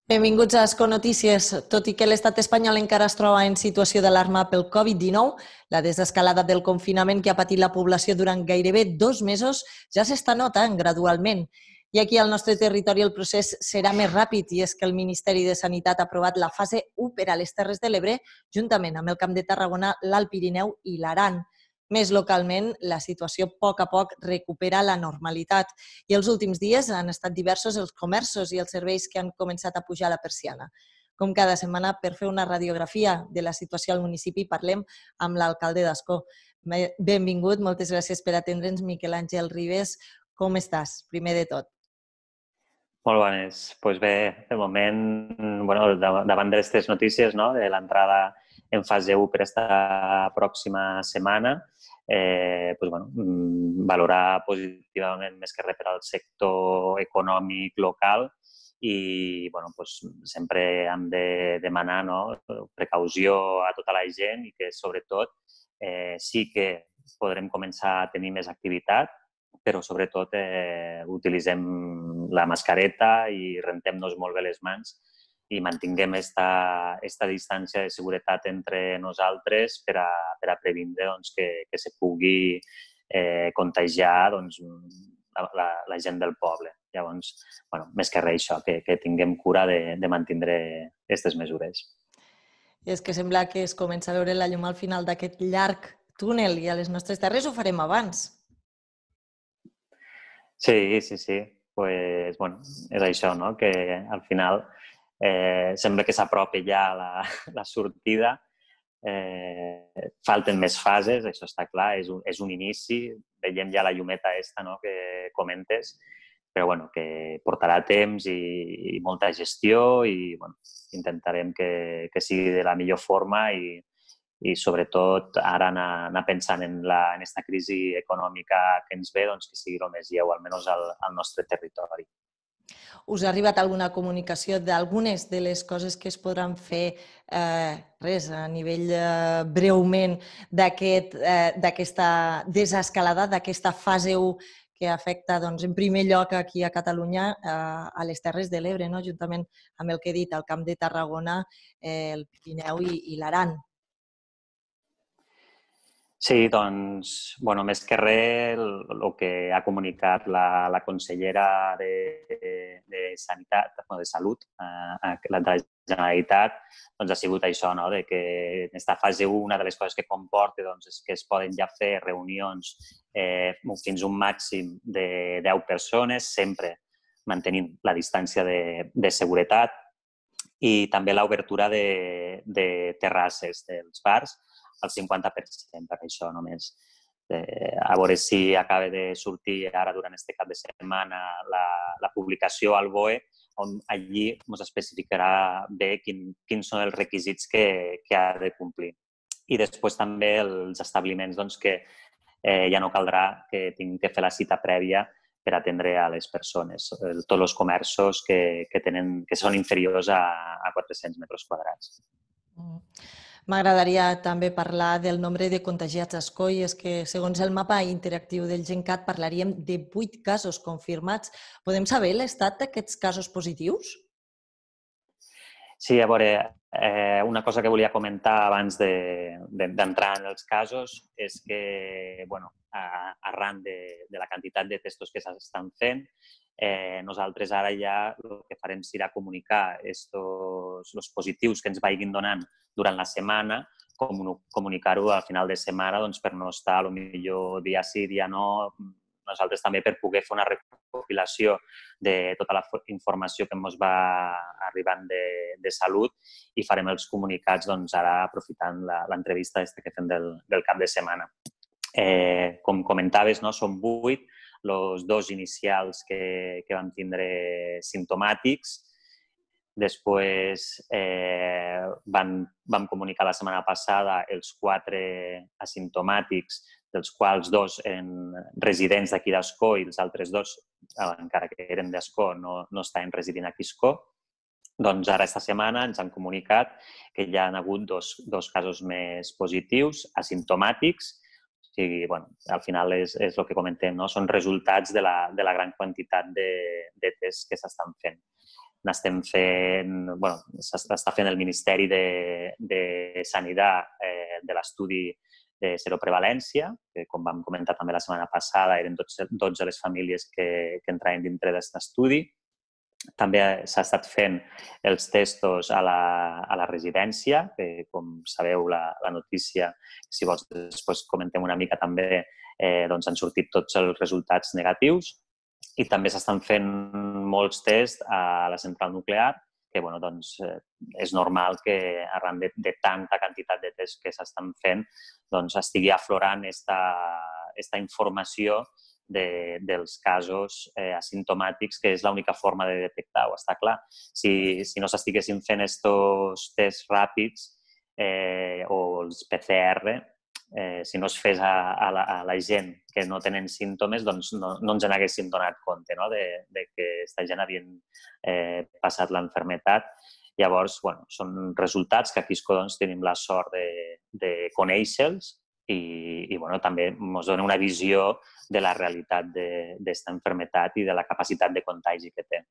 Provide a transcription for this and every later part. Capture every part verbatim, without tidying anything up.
Benvinguts a Esco Notícies. Tot i que l'estat espanyol encara es troba en situació d'alarma pel Covid dinou, la desescalada del confinament que ha patit la població durant gairebé dos mesos ja s'està notant gradualment. I aquí al nostre territori el procés serà més ràpid i és que el Ministeri de Sanitat ha aprovat la fase u per a les Terres de l'Ebre juntament amb el Camp de Tarragona, l'Alt Pirineu i l'Aran. Més localment, la situació a poc a poc recupera la normalitat i els últims dies han estat diversos els comerços i els serveis que han començat a pujar la persiana. Com cada setmana, per fer una radiografia de la situació al municipi, parlem amb l'alcalde d'Ascó. Benvingut, moltes gràcies per atendre'ns, Miquel Àngel Ribes. Com estàs, primer de tot? Molt bones. Doncs bé, de moment, bueno, davant d'aquestes notícies, no, de l'entrada en fase u per esta pròxima setmana, eh, doncs, bueno, valorar positivament més que res per al sector econòmic local i bueno, doncs, sempre hem de demanar, no, precaució a tota la gent i que, sobretot, eh, sí que podrem començar a tenir més activitat, però sobretot eh, utilitzem la mascareta i rentem-nos molt bé les mans i mantinguem esta, esta distància de seguretat entre nosaltres per a, per a previndre doncs, que, que se pugui eh, contagiar doncs, la, la gent del poble. Llavors, bueno, més que res això, que, que tinguem cura de, de mantindre aquestes mesures. I és que sembla que es comença a veure la llum al final d'aquest llarg túnel i a les nostres terres ho farem abans. Sí, sí, sí. Pues, bueno, és això, no? Que al final eh, sembla que s'apropi ja la, la sortida. Eh, falten més fases, això està clar, és un, és un inici. Veiem ja la llumeta esta, no?, que comentes, però bueno, que portarà temps i, i molta gestió i bueno, intentarem que, que sigui de la millor forma i, i sobretot ara anar, anar pensant en, la, en esta crisi econòmica que ens ve, doncs que sigui el més lleu, almenys al, al nostre territori. Us ha arribat alguna comunicació d'algunes de les coses que es podran fer eh, res, a nivell eh, breument d'aquesta eh, desescalada, d'aquesta fase u que afecta doncs, en primer lloc aquí a Catalunya eh, a les Terres de l'Ebre, no? Juntament amb el que he dit, el Camp de Tarragona, eh, el Pirineu i, i l'Aran. Sí, doncs, bueno, més que res, el, el que ha comunicat la, la consellera de, de Sanitat, no, de Salut, eh, la de la Generalitat, doncs ha sigut això, no?, de que en aquesta fase u una de les coses que comporta doncs, és que es poden ja fer reunions eh, fins a un màxim de deu persones, sempre mantenint la distància de, de seguretat i també l'obertura de, de terrasses dels bars al cinquanta per cent, per això només. Eh, a veure si acaba de sortir ara durant aquest cap de setmana la, la publicació al B O E, on allí ens especificarà bé quin, quins són els requisits que, que ha de complir. I després també els establiments doncs, que eh, ja no caldrà que tinguin que fer la cita prèvia per atendre a les persones. Tots els comerços que, que, tenen, que són inferiors a, a quatre-cents metres quadrats. Mm. M'agradaria també parlar del nombre de contagiats a Ascó i és que, segons el mapa interactiu del GenCat, parlaríem de vuit casos confirmats. Podem saber l'estat d'aquests casos positius? Sí, a veure, eh, una cosa que volia comentar abans d'entrar de, de, en els casos és que, bueno, a, arran de, de la quantitat de testos que s'estan fent, eh, nosaltres ara ja el que farem serà comunicar estos, els positius que ens vagin donant durant la setmana, comunicar-ho al final de setmana doncs, per no estar a lo millor dia sí, dia no, nosaltres també per poder fer una recopilació de tota la informació que ens va arribant de, de salut i farem els comunicats doncs, ara aprofitant l'entrevista que fem del, del cap de setmana. Eh, com comentaves, no, són vuit els dos inicials que, que vam tindre simptomàtics. Després eh, van, vam comunicar la setmana passada els quatre asimptomàtics, dels quals dos eren residents d'aquí d'Ascó i els altres dos, encara que eren d'Ascó, no, no estaven residint aquí a Ascó. Doncs ara, esta setmana, ens han comunicat que hi ha hagut dos, dos casos més positius, asimptomàtics. O sigui, bueno, al final és, és el que comentem, no? Són resultats de la, de la gran quantitat de, de tests que s'estan fent. n'estem fent, bueno, s'està fent el Ministeri de, de Sanitat eh, de l'estudi de seroprevalència, que com vam comentar també la setmana passada eren dotze les famílies que, que entraven dintre d'aquest estudi. També s'ha estat fent els testos a la, a la residència, que com sabeu la, la notícia, si vols després comentem una mica també, eh, doncs han sortit tots els resultats negatius i també s'estan fent molts tests a la central nuclear, que bueno, doncs, eh, és normal que arran de, de tanta quantitat de tests que s'estan fent doncs, estigui aflorant esta, esta informació De, dels casos eh, asimptomàtics, que és l'única forma de detectar-ho, està clar. Si, si no s'estiguessin fent estos tests ràpids eh, o els P C R, eh, si no es fes a, a, la, a la gent que no tenen símptomes, doncs no, no ens n'haguéssim donat compte, no? de, de que aquesta gent havien eh, passat l'enfermetat. Llavors, bueno, són resultats que aquí doncs, tenim la sort de, de conèixer-los i, i bueno, també ens dona una visió de la realitat d'aquesta enfermetat i de la capacitat de contagi que té.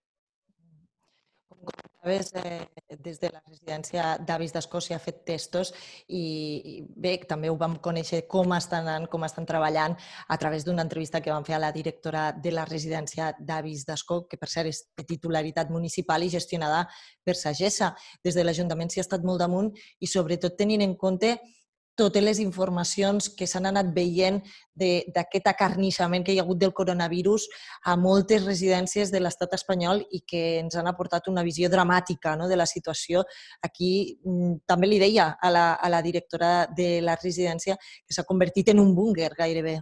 Com comentaves, eh, des de la residència d'Avis d'Escòcia ha fet testos i bé, també ho vam conèixer com estan anant, com estan treballant a través d'una entrevista que vam fer a la directora de la residència d'Avis d'Escó, que per cert és de titularitat municipal i gestionada per Sagessa. Des de l'Ajuntament s'hi ha estat molt damunt i sobretot tenint en compte totes les informacions que s'han anat veient d'aquest acarnissament que hi ha hagut del coronavirus a moltes residències de l'estat espanyol i que ens han aportat una visió dramàtica, no?, de la situació. Aquí també li deia a la, a la directora de la residència que s'ha convertit en un búnquer gairebé.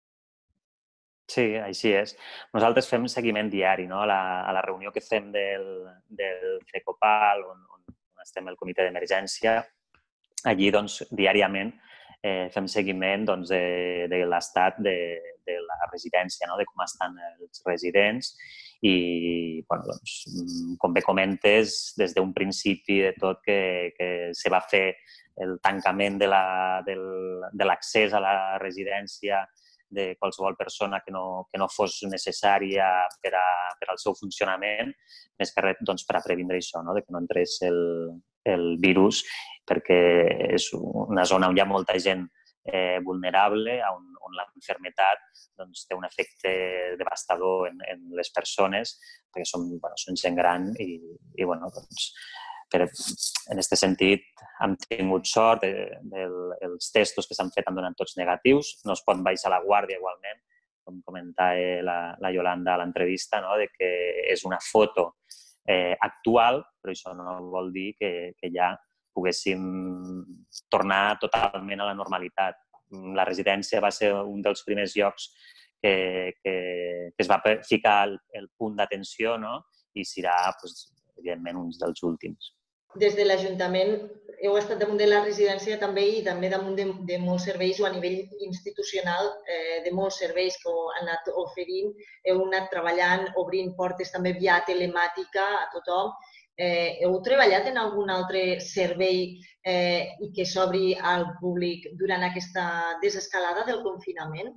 Sí, així és. Nosaltres fem seguiment diari, no? a, la, a la reunió que fem del, del CECOPAL, on, on estem el comitè d'emergència. Allí, doncs, diàriament eh, fem seguiment doncs, de, de l'estat de, de la residència, no? de com estan els residents i, bueno, doncs, com bé comentes, des d'un principi de tot que, que se va fer el tancament de l'accés a la residència de qualsevol persona que no, que no fos necessària per, a, per al seu funcionament, més que res doncs, per a previndre això, no? de que no entrés el, el virus, perquè és una zona on hi ha molta gent eh, vulnerable, on, on l'enfermetat doncs, té un efecte devastador en, en les persones, perquè són, bueno, són gent gran i, i bueno, doncs, per, en aquest sentit hem tingut sort, de, de, els testos que s'han fet han donat tots negatius, no es pot baixar la guàrdia igualment, com comentava la, la Yolanda a l'entrevista, no? de que és una foto eh, actual, però això no vol dir que, que ja poguéssim tornar totalment a la normalitat. La residència va ser un dels primers llocs que, que, que es va ficar el, el punt d'atenció, no? I serà, doncs, evidentment, un dels últims. Des de l'Ajuntament heu estat damunt de la residència també i també damunt de, de molts serveis o a nivell institucional eh, de molts serveis que heu anat oferint, heu anat treballant, obrint portes també via telemàtica a tothom. Eh, heu treballat en algun altre servei eh, i que s'obri al públic durant aquesta desescalada del confinament?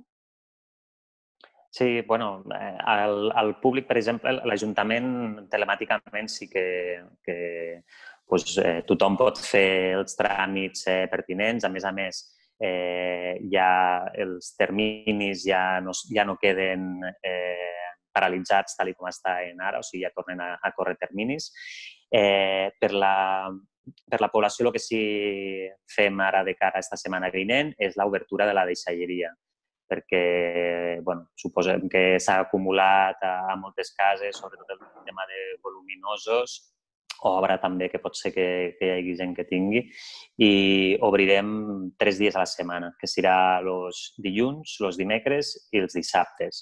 Sí, bueno, al, al públic, per exemple, l'Ajuntament telemàticament sí que, que doncs, eh, tothom pot fer els tràmits eh, pertinents. A més a més, eh, ja els terminis ja no, ja no queden eh, paralitzats tal com estan ara, o sigui, ja tornen a, a córrer terminis. Eh, per, la, per la població, el que sí fem ara de cara a esta setmana vinent és l'obertura de la deixalleria, perquè bueno, suposem que s'ha acumulat a, a moltes cases, sobretot el tema de voluminosos, obra també, que pot ser que, que hi hagi gent que tingui, i obrirem tres dies a la setmana, que serà els dilluns, els dimecres i els dissabtes.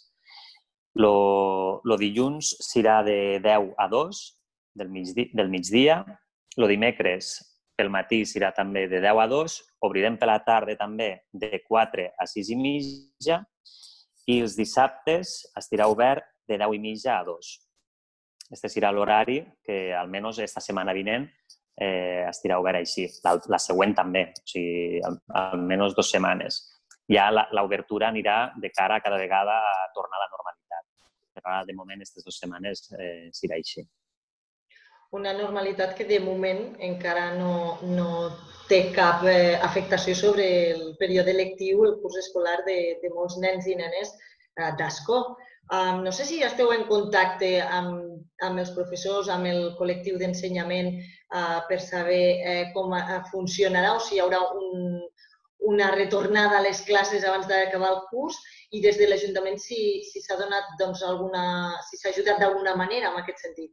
El dilluns serà de deu a dos del migdia, del migdia, el dimecres pel matí serà també de deu a dos, obrirem per la tarda també de quatre a sis i mitja i els dissabtes estarà obert de deu i mitja a dos. Este serà l'horari que almenys esta setmana vinent eh, estarà obert així. La, la següent també, o sigui, al, almenys dues setmanes. Ja l'obertura anirà de cara a cada vegada a tornar a la normalitat. Però ara, de moment, aquestes dues setmanes eh, serà així. Una normalitat que de moment encara no, no té cap eh, afectació sobre el període lectiu, el curs escolar de, de molts nens i nenes eh, d'Ascó. Um, no sé si esteu en contacte amb, amb els professors, amb el col·lectiu d'ensenyament uh, per saber eh, com uh, funcionarà o si hi haurà un, una retornada a les classes abans d'acabar el curs i des de l'Ajuntament si s'ha si donat doncs, alguna, si s'ha ajudat d'alguna manera en aquest sentit.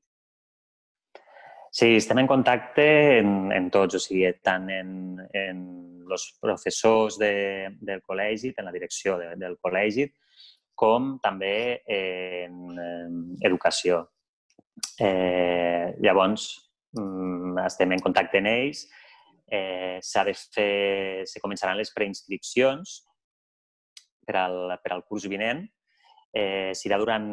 Sí, estem en contacte en, en tots, o sigui, tant en, en els professors de, del col·legi, en la direcció de, del col·legi, com també en, en educació. Eh, llavors, estem en contacte amb ells. Eh, s'ha de fer, se començaran les preinscripcions per al, per al curs vinent. Eh, serà durant...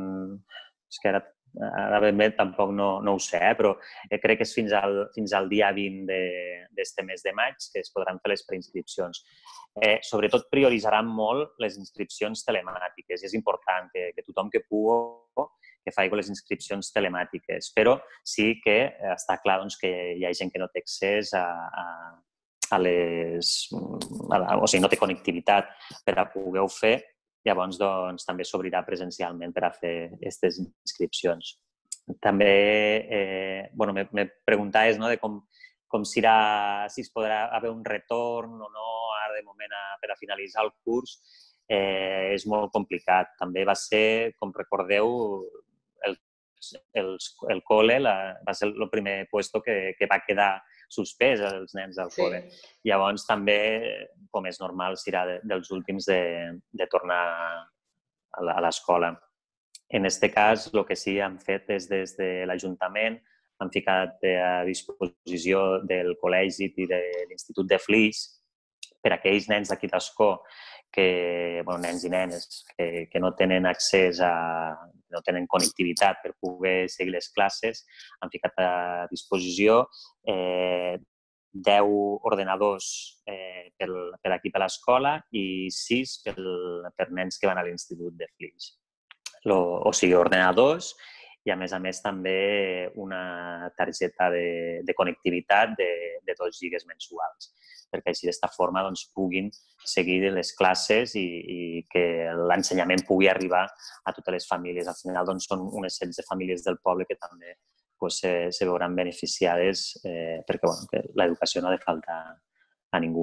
És que ara Ara ben bé tampoc no, no ho sé, eh? Però crec que és fins al, fins al dia vint d'aquest mes de maig que es podran fer les preinscripcions. Eh, sobretot prioritzaran molt les inscripcions telemàtiques. És important que, que tothom que pugui que faci les inscripcions telemàtiques, però sí que està clar doncs, que hi ha gent que no té accés a, a, a les... A la, o sigui, no té connectivitat per a poder-ho fer. Llavors, doncs, també s'obrirà presencialment per a fer aquestes inscripcions. També, eh, bueno, me, me preguntaves, no?, de com, com serà, si es podrà haver un retorn o no, ara de moment a, per a finalitzar el curs. Eh, és molt complicat. També va ser, com recordeu, el, el, el col·le la, va ser el primer puesto que, que va quedar suspès als nens del col·le. Sí. Llavors, també, com és normal, serà de, dels últims de, de tornar a l'escola. En aquest cas, el que sí que han fet és des de l'Ajuntament, han ficat a disposició del col·legi i de l'Institut de Flix per a aquells nens d'aquí d'Ascó, que, bueno, nens i nenes, que, que no tenen accés a, no tenen connectivitat per poder seguir les classes, han ficat a disposició eh, deu ordenadors eh, per, per aquí per l'escola i sis per, per nens que van a l'Institut de Flix. Lo, o sigui, ordenadors i, a més a més, també una targeta de, de connectivitat de, de dos gigas mensuals, perquè així d'esta forma doncs, puguin seguir les classes i, i que l'ensenyament pugui arribar a totes les famílies. Al final doncs, són unes setze famílies del poble que també pues, se, se veuran beneficiades eh, perquè bueno, que l'educació no ha de faltar a ningú.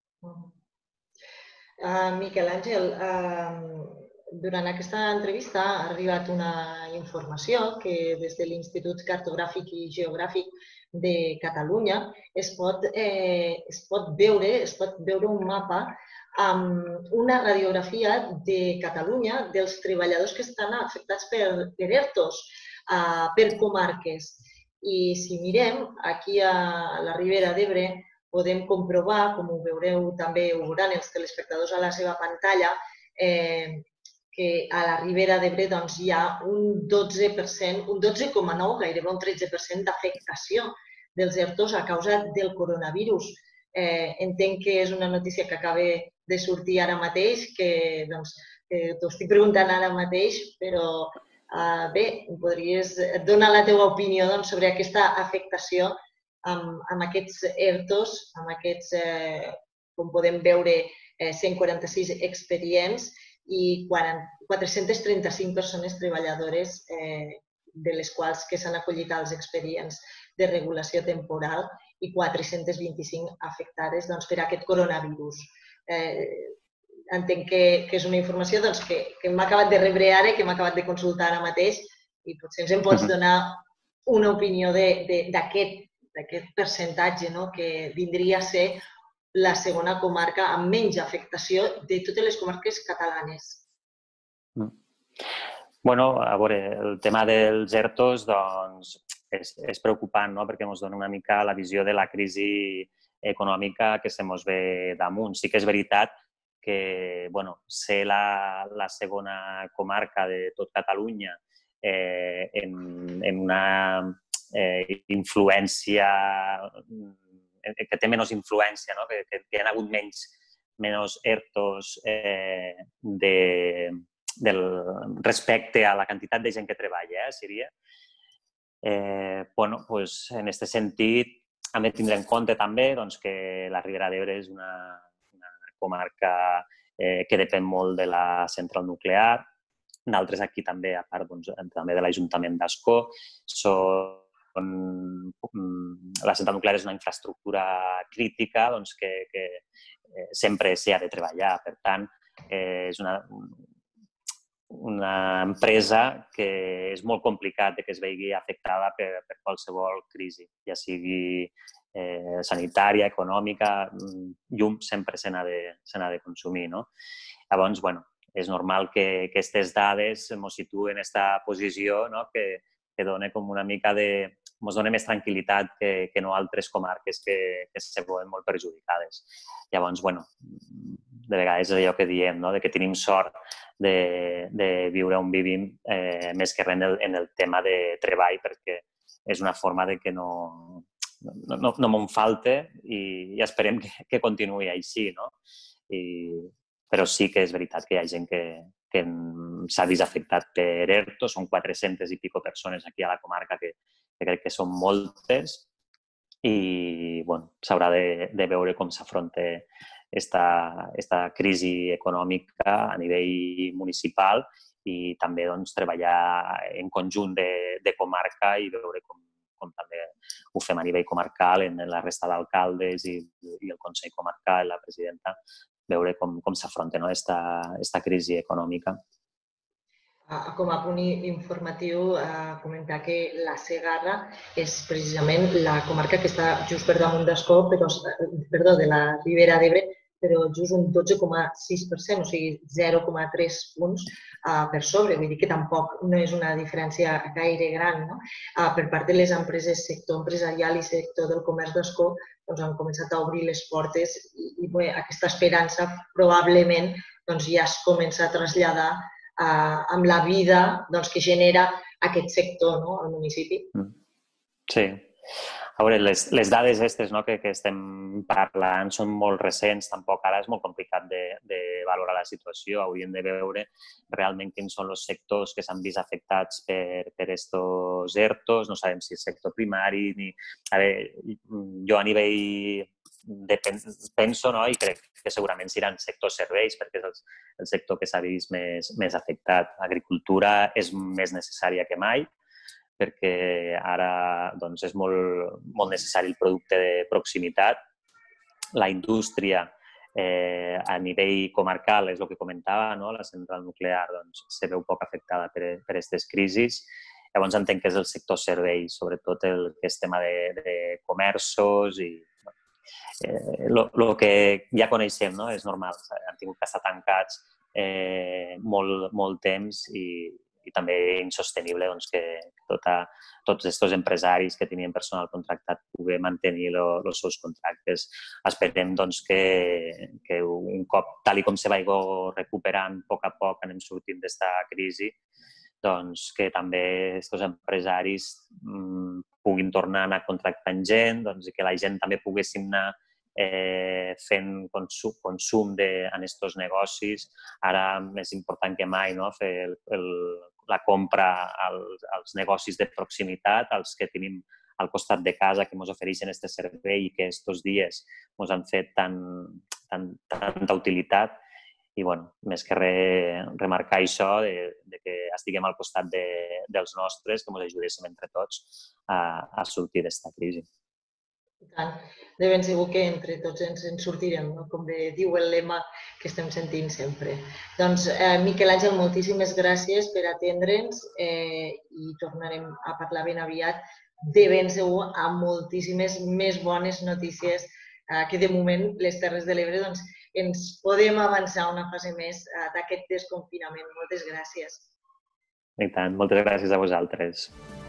Uh, Miquel Àngel, uh, durant aquesta entrevista ha arribat una informació que des de l'Institut Cartogràfic i Geogràfic de Catalunya es pot, eh, es pot veure, es pot veure un mapa amb una radiografia de Catalunya dels treballadors que estan afectats per, per ERTOs, uh, per comarques. I si mirem, aquí a la Ribera d'Ebre podem comprovar, com ho veureu també, ho veuran els telespectadors a la seva pantalla, eh, que a la Ribera d'Ebre doncs, hi ha un dotze per cent, un dotze coma nou, gairebé un tretze per cent d'afectació dels ERTOs a causa del coronavirus. Eh, entenc que és una notícia que acaba de sortir ara mateix, que doncs, eh, t'ho estic preguntant ara mateix, però eh, bé, podries donar la teva opinió doncs, sobre aquesta afectació amb, amb aquests ERTOs, amb aquests, eh, com podem veure, eh, cent quaranta-sis expedients i quatre-cents trenta-cinc persones treballadores, eh, de les quals que s'han acollit als expedients de regulació temporal i quatre-cents vint-i-cinc afectades doncs, per aquest coronavirus. Eh, entenc que, que és una informació doncs, que, que m'ha acabat de rebre ara, que m'ha acabat de consultar ara mateix i potser ens en pots donar una opinió d'aquest d'aquest percentatge, no? Que vindria a ser la segona comarca amb menys afectació de totes les comarques catalanes. Bueno, a veure, el tema dels ERTOs doncs, és, és preocupant, no? Perquè ens dona una mica la visió de la crisi econòmica que se mos ve damunt. Sí que és veritat que bueno, ser la, la segona comarca de tot Catalunya eh, en, en una eh, influència, que té menys influència, no? que, que hi ha hagut menys, menys ERTOs eh, de, del, respecte a la quantitat de gent que treballa, eh, seria. Eh, bueno, pues, en aquest sentit, hem de tindre en compte també doncs, que la Ribera d'Ebre és una, una comarca eh, que depèn molt de la central nuclear. D'altres aquí també, a part doncs, també de l'Ajuntament d'Ascó, són, la central nuclear és una infraestructura crítica doncs, que, que eh, sempre s'hi ha de treballar. Per tant, eh, és una, una empresa que és molt complicat de que es vegi afectada per, per qualsevol crisi, ja sigui eh, sanitària, econòmica, llum sempre se n'ha de, se n'ha de consumir, no? Llavors, bueno, és normal que aquestes dades ens situen en aquesta posició, no? que, que dona com una mica de... ens dona més tranquil·litat que, que no altres comarques que, que se veuen molt perjudicades. Llavors, bueno, de vegades és allò que diem, no? De que tenim sort de, de viure on vivim, eh, més que res en el, en el tema de treball, perquè és una forma de que no, no, no, no me'n falte i, i esperem que, que continuï així, no? I, però sí que és veritat que hi ha gent que, que s'ha vist afectat per ERTO. Són quatre-centes i pico persones aquí a la comarca, que, que crec que són moltes, i bueno, s'haurà de, de veure com s'afronta esta, esta crisi econòmica a nivell municipal i també doncs, treballar en conjunt de, de comarca i veure com, com també ho fem a nivell comarcal, en la resta d'alcaldes i, i el Consell Comarcal, la presidenta, veure com, com s'afronta, no? esta, esta crisi econòmica. Com a punt informatiu, eh, comentar que la Segarra és precisament la comarca que està just per damunt d'Ascó, però, perdó, de la Ribera d'Ebre, però just un dotze coma sis per cent, o sigui, zero coma tres punts eh, per sobre. Vull dir que tampoc no és una diferència gaire gran, no? Eh, per part de les empreses, sector empresarial i sector del comerç d'Ascó, doncs han començat a obrir les portes i, i bé, aquesta esperança probablement doncs, ja es comença a traslladar eh, amb la vida doncs, que genera aquest sector, no?, al municipi. Sí. A veure, les, les dades aquestes, no, que, que estem parlant són molt recents, tampoc ara és molt complicat de, de valorar la situació. Hauríem de veure realment quins són els sectors que s'han vist afectats per, per estos ERTOs. No sabem si és sector primari ni... A veure, jo a nivell de, penso, no, i crec que segurament seran sectors serveis, perquè és el, el sector que s'ha vist més, més afectat. L'agricultura és més necessària que mai, perquè ara doncs, és molt, molt necessari el producte de proximitat. La indústria eh, a nivell comarcal, és el que comentava, no? La central nuclear doncs, se veu poc afectada per aquestes crisis. Llavors entenc que és el sector serveis, sobretot el que és tema de, de comerços i el eh, que ja coneixem, no? És normal, han tingut que estar tancats eh, molt, molt temps i i també insostenible doncs, que tota, tots aquests empresaris que tenien personal contractat pugui mantenir els seus contractes. Esperem doncs, que, que un cop, tal com se vagi recuperant a poc a poc, anem sortint d'aquesta crisi, doncs, que també aquests empresaris mmm, puguin tornar a anar contractant gent, doncs, i que la gent també poguessin anar eh, fent consum, consum de, en aquests negocis. Ara més important que mai, no? Fer el, el, la compra als, als negocis de proximitat, als que tenim al costat de casa, que ens ofereixen aquest servei i que aquests dies ens han fet tan, tan, tanta utilitat. I, bueno, més que re, remarcar això, de, de que estiguem al costat de, dels nostres, que ens ajudéssim entre tots a, a sortir d'aquesta crisi. I tant. De ben segur que entre tots ens en sortirem, no? Com bé diu el lema que estem sentint sempre. Doncs, eh, Miquel Àngel, moltíssimes gràcies per atendre'ns eh, i tornarem a parlar ben aviat, de ben segur, amb moltíssimes més bones notícies eh, que de moment les Terres de l'Ebre doncs, ens podem avançar una fase més eh, d'aquest desconfinament. Moltes gràcies. I tant, moltes gràcies a vosaltres.